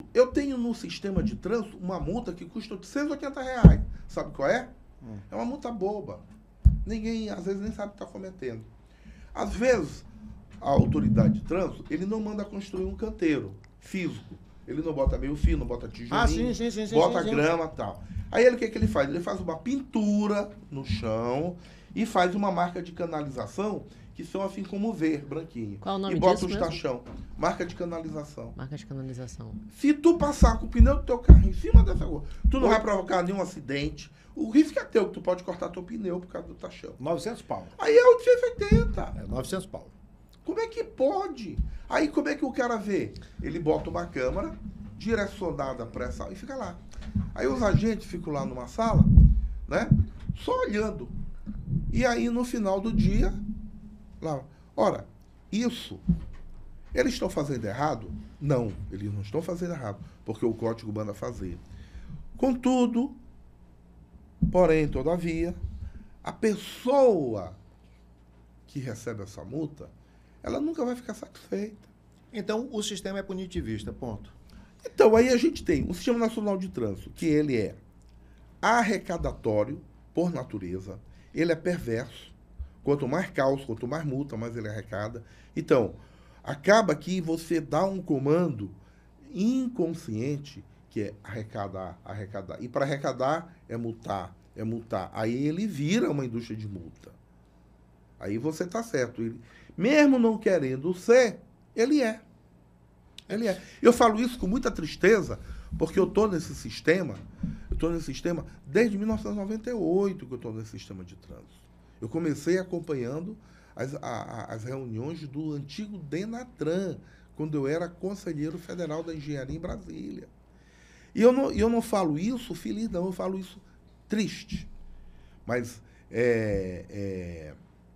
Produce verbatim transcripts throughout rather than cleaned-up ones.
Eu tenho no sistema de trânsito uma multa que custa oitocentos e oitenta reais. Sabe qual é? Hum. É uma multa boba. Ninguém, às vezes, nem sabe o que está cometendo. Às vezes, a autoridade de trânsito, ele não manda construir um canteiro físico. Ele não bota meio fio, não bota tijolinho, ah, sim, sim, sim, sim, bota sim, sim. grama e tal. Aí ele, o que, que ele faz? Ele faz uma pintura no chão e faz uma marca de canalização que são assim como ver, branquinho. Qual o nome e bota disso os mesmo? tachão. Marca de canalização. Marca de canalização. Se tu passar com o pneu do teu carro em cima dessa rua, tu não Oi? vai provocar nenhum acidente. O risco é teu, que tu pode cortar teu pneu por causa do tachão. novecentos pau. Aí é oitocentos e oitenta. É novecentos pau. Como é que pode? Aí como é que o cara vê? Ele bota uma câmera direcionada para essa e fica lá. Aí os agentes ficam lá numa sala, né? Só olhando. E aí no final do dia, lá, ora, isso, eles estão fazendo errado? Não, eles não estão fazendo errado, porque o código manda fazer. Contudo, porém, todavia, a pessoa que recebe essa multa, ela nunca vai ficar satisfeita. Então, o sistema é punitivista, ponto. Então, aí a gente tem o Sistema Nacional de Trânsito, que ele é arrecadatório, por natureza, ele é perverso. Quanto mais caos, quanto mais multa, mais ele arrecada. Então, acaba que você dá um comando inconsciente, que é arrecadar, arrecadar. E para arrecadar é multar, é multar. Aí ele vira uma indústria de multa. Aí você está certo. Ele, mesmo não querendo ser, ele é. Ele é. Eu falo isso com muita tristeza, porque eu estou nesse sistema, eu estou nesse sistema desde mil novecentos e noventa e oito que eu estou nesse sistema de trânsito. Eu comecei acompanhando as, a, a, as reuniões do antigo Denatran, quando eu era conselheiro federal da engenharia em Brasília. E eu não, eu não falo isso feliz, não, eu falo isso triste. Mas, é, é,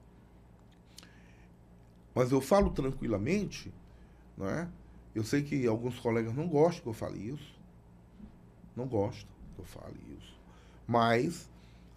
mas eu falo tranquilamente, não é? Eu sei que alguns colegas não gostam que eu fale isso. Não gostam que eu fale isso. Mas,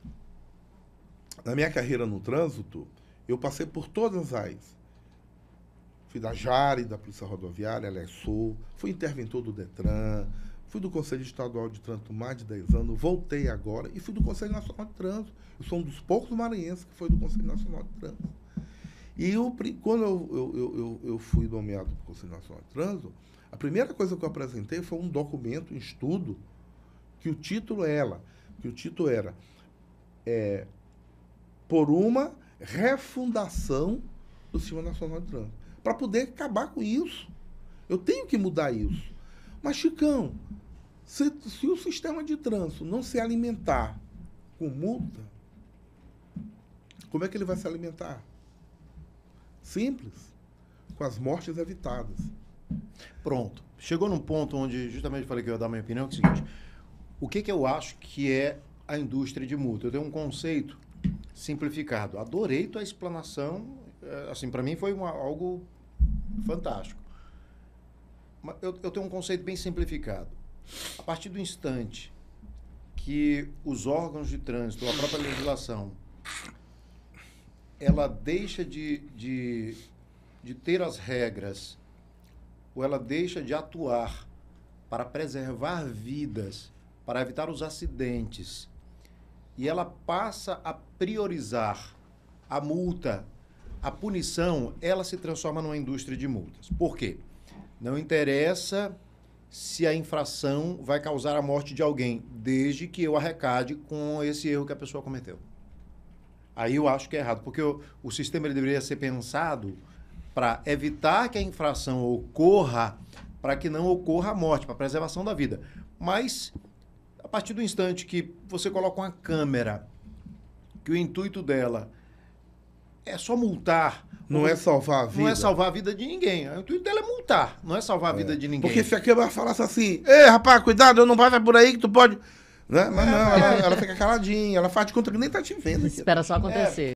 na minha carreira no trânsito, eu passei por todas as... Fui da Jari, da Polícia Rodoviária, aliás, sou. Fui interventor do Detran. Fui do Conselho Estadual de Trânsito mais de dez anos. Voltei agora e fui do Conselho Nacional de Trânsito. Eu sou um dos poucos maranhenses que foi do Conselho Nacional de Trânsito. E eu, quando eu, eu, eu, eu fui nomeado para o Conselho Nacional de Trânsito, a primeira coisa que eu apresentei foi um documento, um estudo, que o título era, que o título era é, por uma refundação do Sistema Nacional de Trânsito, para poder acabar com isso. Eu tenho que mudar isso. Mas, Chicão, se, se o sistema de trânsito não se alimentar com multa, como é que ele vai se alimentar? Simples, com as mortes evitadas. Pronto. Chegou num ponto onde justamente falei que eu ia dar minha opinião, que é o seguinte, o que, que eu acho que é a indústria de multa? Eu tenho um conceito simplificado. Adorei tua explanação, assim, para mim foi uma, algo fantástico. Eu, eu tenho um conceito bem simplificado. A partir do instante que os órgãos de trânsito, a própria legislação, ela deixa de, de, de ter as regras, ou ela deixa de atuar para preservar vidas, para evitar os acidentes, e ela passa a priorizar a multa, a punição, ela se transforma numa indústria de multas. Por quê? Não interessa se a infração vai causar a morte de alguém, desde que eu arrecade com esse erro que a pessoa cometeu. Aí eu acho que é errado, porque o, o sistema ele deveria ser pensado para evitar que a infração ocorra, para que não ocorra a morte, para a preservação da vida. Mas, a partir do instante que você coloca uma câmera, que o intuito dela é só multar... Não é salvar a vida. Não é salvar a vida de ninguém. O intuito dela é multar, não é salvar a vida é. de ninguém. Porque se a câmera falasse assim, ei, rapaz, cuidado, não vai por aí que tu pode... Né? Mas não, ela, ela fica caladinha, ela faz de conta que nem tá te vendo. Espera só acontecer. É.